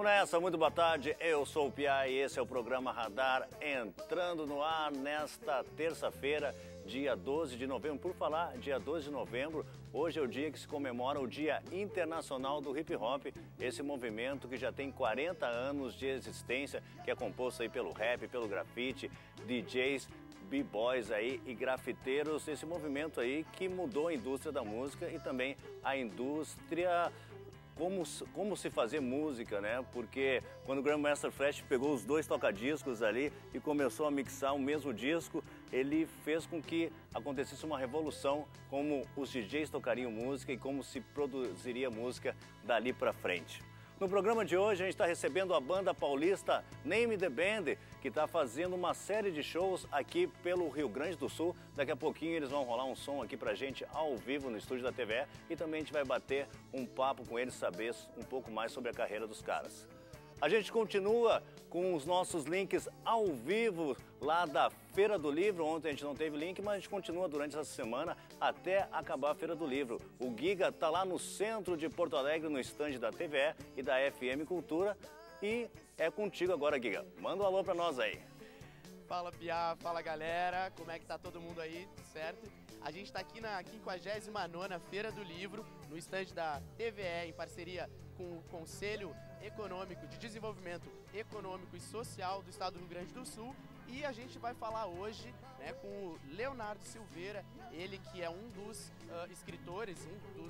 Vamos nessa, muito boa tarde, eu sou o Piá e esse é o programa Radar entrando no ar nesta terça-feira, dia 12 de novembro. Por falar, dia 12 de novembro, hoje é o dia que se comemora o Dia Internacional do Hip Hop, esse movimento que já tem 40 anos de existência, que é composto aí pelo rap, pelo grafite, DJs, b-boys aí e grafiteiros, esse movimento aí que mudou a indústria da música e também a indústria como se fazer música, né? Porque quando o Grandmaster Flash pegou os dois tocadiscos ali e começou a mixar o mesmo disco, ele fez com que acontecesse uma revolução, como os DJs tocariam música e como se produziria música dali pra frente. No programa de hoje a gente está recebendo a banda paulista Name the Band, que está fazendo uma série de shows aqui pelo Rio Grande do Sul. Daqui a pouquinho eles vão rolar um som aqui pra gente ao vivo no estúdio da TVE e também a gente vai bater um papo com eles, saber um pouco mais sobre a carreira dos caras. A gente continua com os nossos links ao vivo lá da Feira do Livro. Ontem a gente não teve link, mas a gente continua durante essa semana até acabar a Feira do Livro. O Giga está lá no centro de Porto Alegre, no estande da TVE e da FM Cultura. E é contigo agora, Giga. Manda um alô para nós aí. Fala, Piá, fala galera, como é que tá todo mundo aí, certo? A gente está aqui na 59ª Feira do Livro, no estande da TVE, em parceria com o Conselho Econômico de Desenvolvimento Econômico e Social do Estado do Rio Grande do Sul. E a gente vai falar hoje, né, com o Leonardo Silveira, ele que é um dos escritores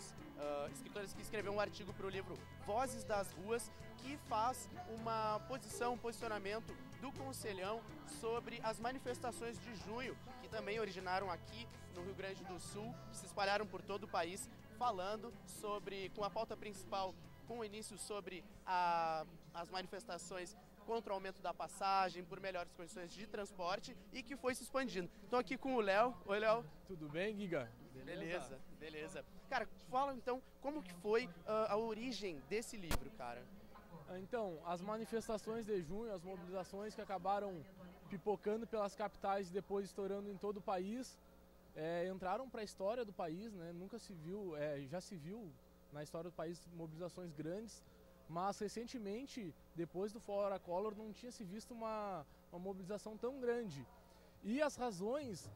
que escreveu um artigo para o livro Vozes das Ruas, que faz uma posição, um posicionamento do Conselhão sobre as manifestações de junho, que também originaram aqui no Rio Grande do Sul, que se espalharam por todo o país, falando sobre, com a pauta principal, com o início sobre as manifestações contra o aumento da passagem, por melhores condições de transporte e que foi se expandindo. Estou aqui com o Léo. Oi, Léo. Tudo bem, Giga? Beleza. Cara, fala então como que foi a origem desse livro, cara. Então, as manifestações de junho, as mobilizações que acabaram pipocando pelas capitais e depois estourando em todo o país, entraram para a história do país, né? Nunca se viu, já se viu na história do país mobilizações grandes, mas recentemente, depois do Fora Collor, não tinha se visto uma mobilização tão grande. E as razões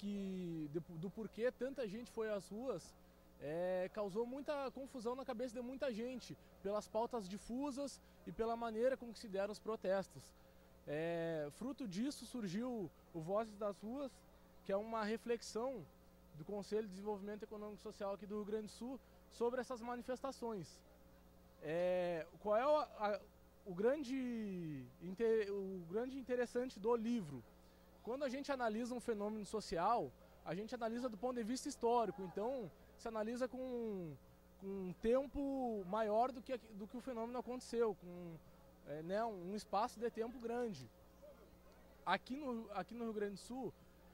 do porquê tanta gente foi às ruas causou muita confusão na cabeça de muita gente, pelas pautas difusas e pela maneira como que se deram os protestos. Fruto disso surgiu o Vozes das Ruas, que é uma reflexão do Conselho de Desenvolvimento Econômico e Social aqui do Rio Grande do Sul sobre essas manifestações. Qual é o grande interessante do livro? Quando a gente analisa um fenômeno social, a gente analisa do ponto de vista histórico, então se analisa com um tempo maior do que o fenômeno aconteceu, com um espaço de tempo grande. Aqui no Rio Grande do Sul,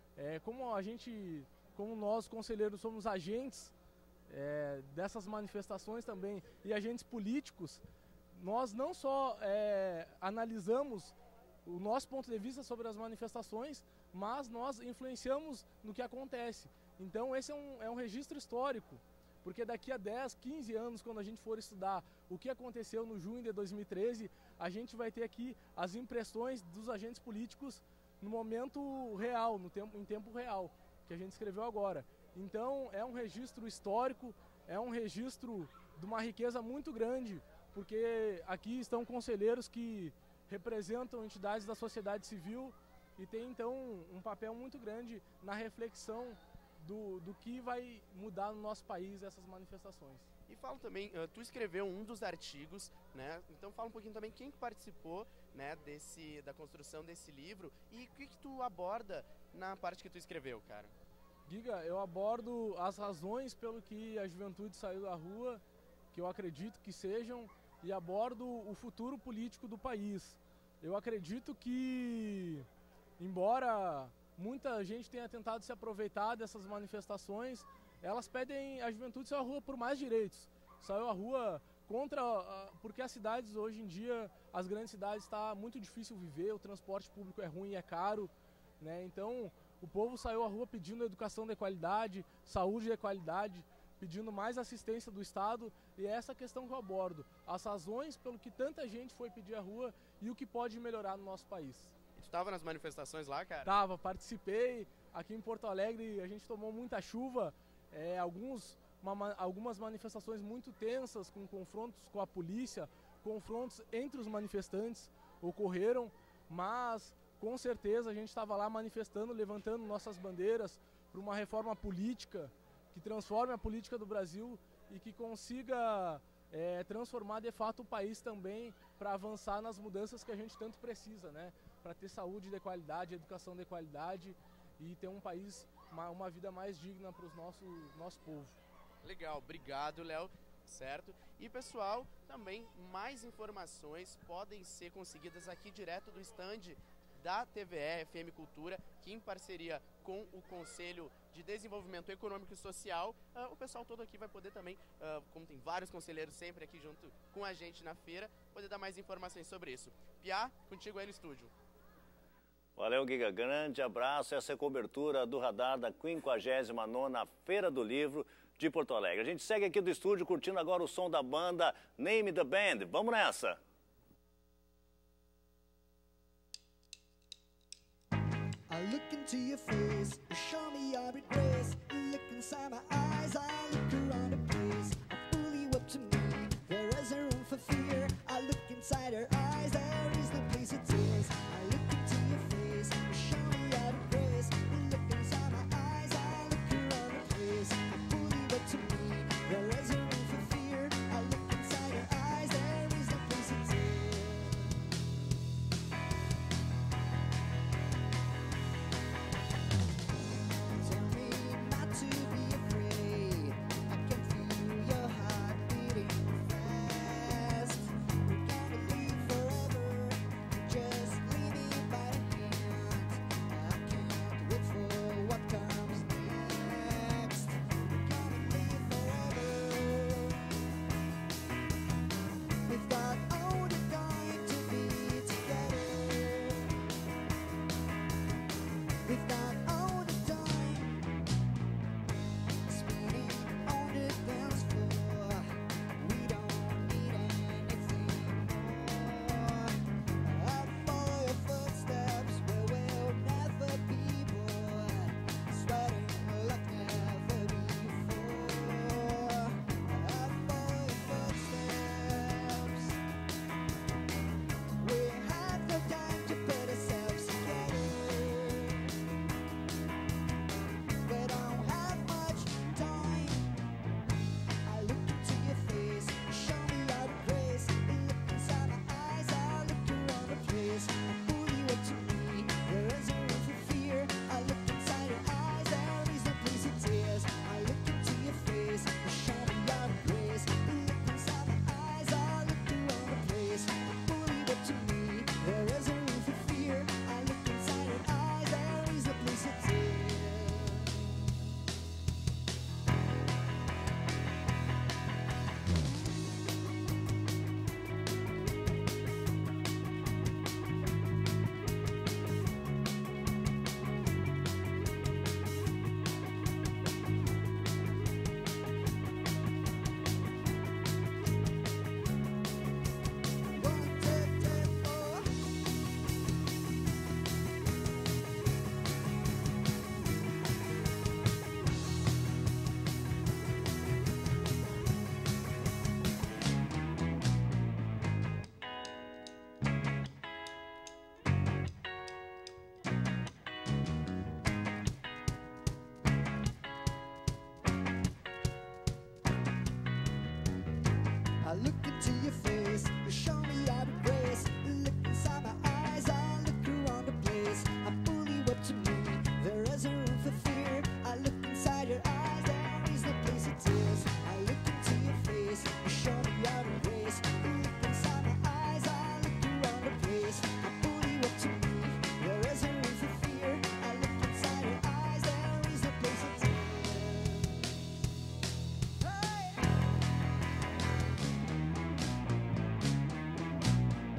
como nós conselheiros somos agentes dessas manifestações também e agentes políticos, nós não só analisamos o nosso ponto de vista sobre as manifestações, mas nós influenciamos no que acontece. Então esse é um registro histórico, porque daqui a 10, 15 anos, quando a gente for estudar o que aconteceu no junho de 2013, a gente vai ter aqui as impressões dos agentes políticos no momento real, em tempo real, que a gente escreveu agora. Então é um registro histórico, é um registro de uma riqueza muito grande, porque aqui estão conselheiros que representam entidades da sociedade civil e tem então um papel muito grande na reflexão do que vai mudar no nosso país essas manifestações. E fala também, tu escreveu um dos artigos, né? Então fala um pouquinho também quem participou, né, da construção desse livro e o que tu aborda na parte que tu escreveu, cara. Giga, eu abordo as razões pelo que a juventude saiu da rua, que eu acredito que sejam, e abordo o futuro político do país. Eu acredito que, embora muita gente tenha tentado se aproveitar dessas manifestações, elas pedem a juventude sair à rua por mais direitos. Saiu à rua porque as cidades hoje em dia, as grandes cidades, está muito difícil viver, o transporte público é ruim e é caro, né? Então o povo saiu à rua pedindo educação de qualidade, saúde de qualidade, pedindo mais assistência do Estado, e é essa questão que eu abordo, as razões pelo que tanta gente foi pedir a rua e o que pode melhorar no nosso país. Tu estava nas manifestações lá, cara? Tava, participei. Aqui em Porto Alegre a gente tomou muita chuva, algumas manifestações muito tensas, com confrontos com a polícia, confrontos entre os manifestantes ocorreram, mas com certeza a gente estava lá manifestando, levantando nossas bandeiras para uma reforma política que transforme a política do Brasil e que consiga transformar de fato o país também para avançar nas mudanças que a gente tanto precisa, né? Para ter saúde de qualidade, educação de qualidade e ter um país, uma vida mais digna para o nosso povo. Legal, obrigado, Léo, certo? E pessoal, também mais informações podem ser conseguidas aqui direto do stand da TVE FM Cultura, que em parceria com o Conselho de Desenvolvimento Econômico e Social, o pessoal todo aqui vai poder também, como tem vários conselheiros sempre aqui junto com a gente na feira, poder dar mais informações sobre isso. Piá, contigo aí no estúdio. Valeu, Giga. Grande abraço. Essa é a cobertura do radar da 59ª Feira do Livro de Porto Alegre. A gente segue aqui do estúdio curtindo agora o som da banda Name the Band. Vamos nessa! I look into your face, you show me your grace. Look inside my eyes, I look around the place. I pull you up to me, there is a room for fear. I look inside her eyes, there is no place it is. I look into your face, you show me your grace. Look inside my eyes, I look around the place. I pull you up to me, there is a room for fear. I look inside her eyes, there is no place it is. To be afraid, I can feel your heart beating fast. We're gonna live forever, just leave me by the hand. I can't wait for what comes next. We're gonna live forever. We've got all the time to be together. We've got all the time. On the dance floor, we don't need anything more. I follow your footsteps where we'll never be bored, sweating like never before. I follow your footsteps. We have no time to put ourselves together. We don't have much time. I look into your face, show me your grace. Look inside my eyes, I look around the place. I pull you up to me, there is a room for fear. I look inside your eyes, there is no place it is. I look into your face, show me your grace. Look inside my eyes, I look around the place. I pull you up to me, there is a room for fear. I look inside your eyes, there is no place it is. I look into your face, you show me your grace. Look inside my eyes, I look around the place. I pull you up to me, there is a room for fear. I look inside your eyes, there is no place it is. I look into your face, you show me your grace. Look inside my eyes, I look around the place. I pull you up to me, there is a room for fear. I look inside your eyes, there is no place it is. Hey!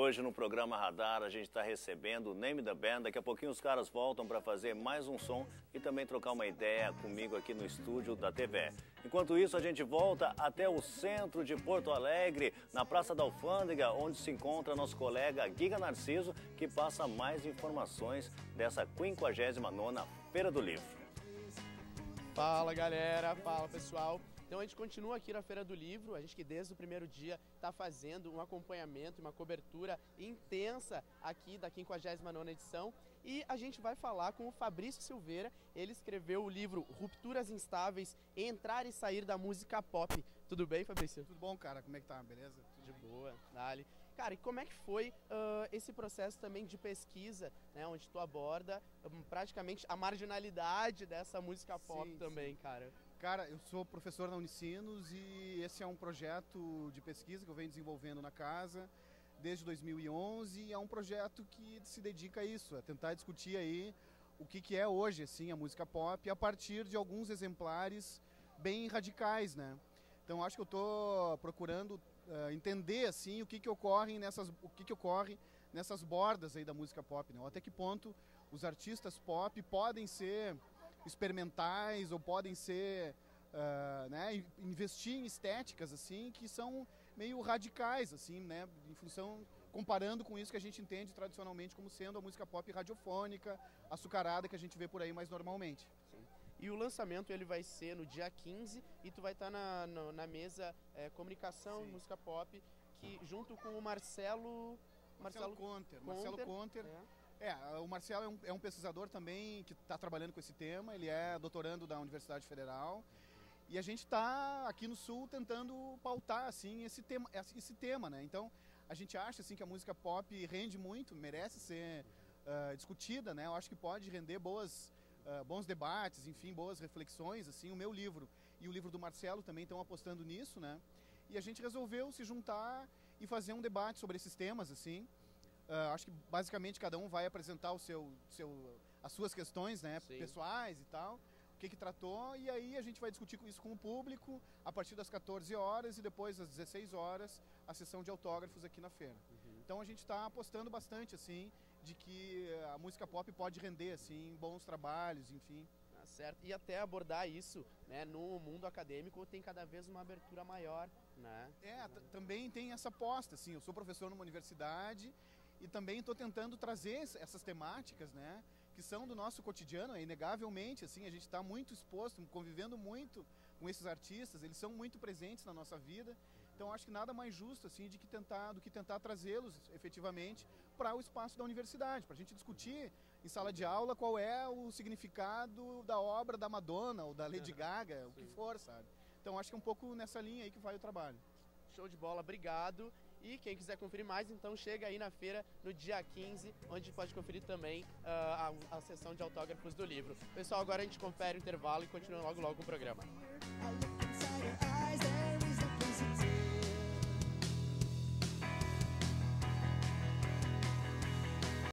Hoje no programa Radar a gente está recebendo o Name da Band. Daqui a pouquinho os caras voltam para fazer mais um som e também trocar uma ideia comigo aqui no estúdio da TVE. Enquanto isso, a gente volta até o centro de Porto Alegre, na Praça da Alfândega, onde se encontra nosso colega Giga Narciso, que passa mais informações dessa 59ª Feira do Livro. Fala galera, fala pessoal. Então a gente continua aqui na Feira do Livro, a gente que desde o primeiro dia está fazendo um acompanhamento, uma cobertura intensa aqui da 59ª edição. E a gente vai falar com o Fabrício Silveira, ele escreveu o livro Rupturas Instáveis, Entrar e Sair da Música Pop. Tudo bem, Fabrício? Tudo bom, cara? Como é que tá? Beleza? Tudo De bem? boa, dale. Cara, e como é que foi esse processo também de pesquisa, né, onde tu aborda praticamente a marginalidade dessa música pop também, cara? Cara, eu sou professor na Unicinos e esse é um projeto de pesquisa que eu venho desenvolvendo na casa desde 2011 e é um projeto que se dedica a isso, a tentar discutir aí o que é hoje, assim, a música pop a partir de alguns exemplares bem radicais, né? Então acho que eu estou procurando entender, assim, o que ocorre nessas bordas aí da música pop, né? Ou até que ponto os artistas pop podem ser experimentais ou podem ser, né, investir em estéticas assim que são meio radicais assim, né, em função, comparando com isso que a gente entende tradicionalmente como sendo a música pop radiofônica, açucarada que a gente vê por aí mais normalmente. Sim. E o lançamento ele vai ser no dia 15 e tu vai estar na mesa comunicação, música pop, que junto com o Marcelo Conter. O Marcelo é um pesquisador também que está trabalhando com esse tema, ele é doutorando da Universidade Federal e a gente está aqui no Sul tentando pautar assim, esse tema, né? Então a gente acha assim, que a música pop rende muito, merece ser discutida, né? Eu acho que pode render bons debates, enfim, boas reflexões. Assim, o meu livro e o livro do Marcelo também estão apostando nisso, né? E a gente resolveu se juntar e fazer um debate sobre esses temas, assim. Acho que basicamente cada um vai apresentar as suas questões, né, pessoais e tal, o que tratou, e aí a gente vai discutir isso com o público a partir das 14 horas e depois às 16 horas a sessão de autógrafos aqui na feira. Então a gente está apostando bastante, assim, de que a música pop pode render, assim, bons trabalhos, enfim. Certo, e até abordar isso, né, no mundo acadêmico tem cada vez uma abertura maior, né? Também tem essa aposta, assim, eu sou professor numa universidade e também estou tentando trazer essas temáticas, né, que são do nosso cotidiano, inegavelmente, assim, a gente está muito exposto, convivendo muito com esses artistas, eles são muito presentes na nossa vida, então acho que nada mais justo, assim, do que tentar trazê-los efetivamente para o espaço da universidade, para a gente discutir em sala de aula qual é o significado da obra da Madonna ou da Lady Gaga, o que for, sabe? Então acho que é um pouco nessa linha aí que vai o trabalho. Show de bola, obrigado. E quem quiser conferir mais, então chega aí na feira no dia 15, onde pode conferir também a sessão de autógrafos do livro. Pessoal, agora a gente confere o intervalo e continua logo com o programa.